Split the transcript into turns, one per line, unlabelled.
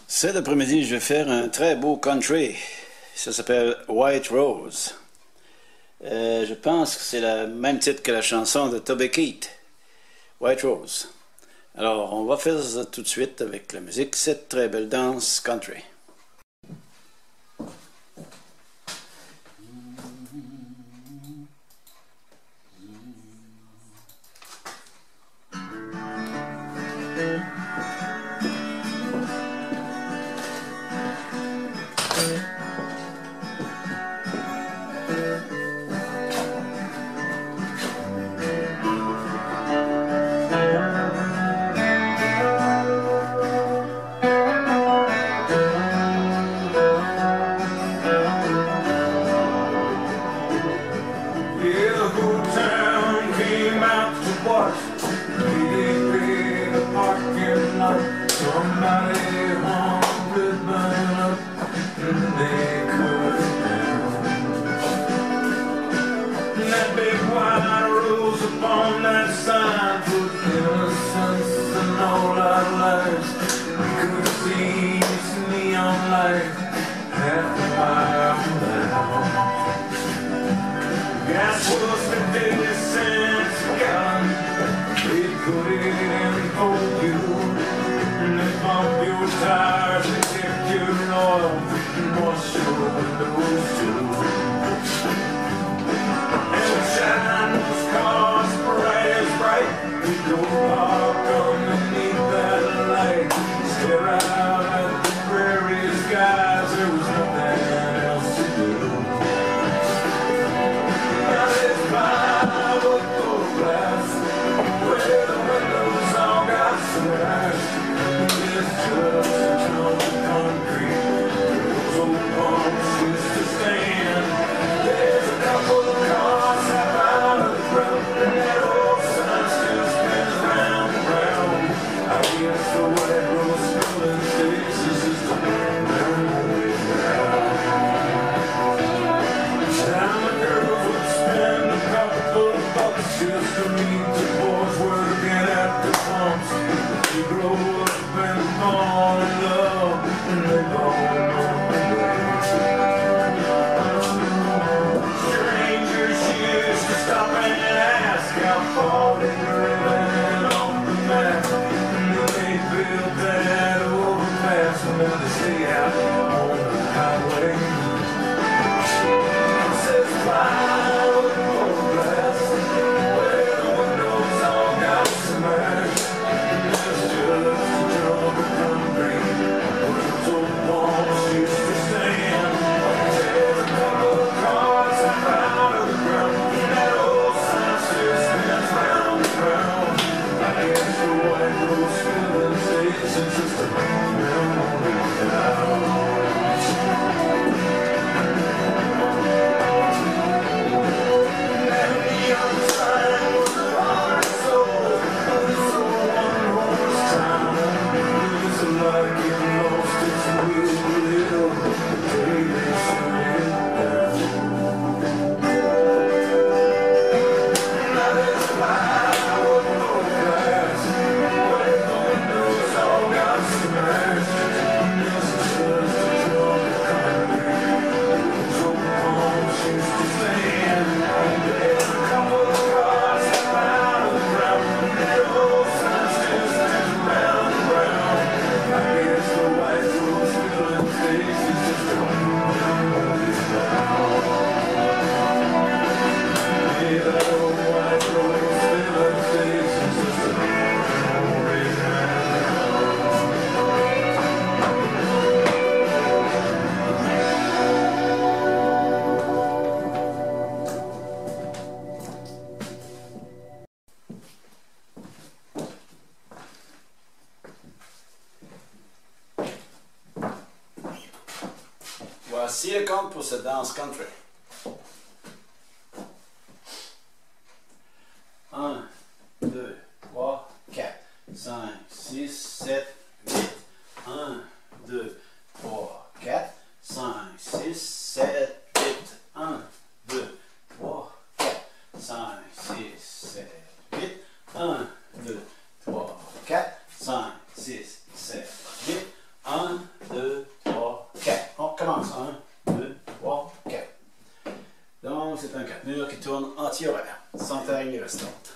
Cet après-midi, je vais faire un très beau country. Ça s'appelle White Rose. Je pense que c'est le même titre que la chanson de Toby Keith, White Rose. Alors, on va faire ça tout de suite avec la musique, cette très belle danse country.
Somebody wanted burn up and they cut it down. And that big white rose upon that sign put innocence and all our lives. We could see this neon light half a mile down. Gas was 50 cents a gallon. They put it in for you. And they pump your tires and check your oil and wash your windows too. And we shine those cars bright as bright. We go park underneath that light, stare out at the prairie skies. There was nothing else to do. Now there's 5 glass where the windows all got smashed. It's just a chunk of concrete. Those old pumps used to stand. There's a couple of cars half out of the ground, and that old sign still spins round and round. I guess the White Rose filling stations is the way down. Time the girls would spend a couple of bucks just to meet the boys working at the pumps. You grow up and fall in love, and they all know the way. Strangers used to stop and ask how far they were living off the map, and then they built that overpass, and now they stay out on the highway. It says plywood over glass, where the windows all got smashed.
Voici le compte pour cette danse country. 1, 2, 3, 4, 5, 6, 7, 8. 1, 2, 3, 4, 5, 6, 7, 8. 1, 2, 3, 4, 5, 6, 7, 8. 1, 2, 3, 4, 5, 6, 7, 8. 1, recommence. 1, 2, 3, 4. Donc, c'est un 4 murs qui tourne anti-horaire, sans taille restante.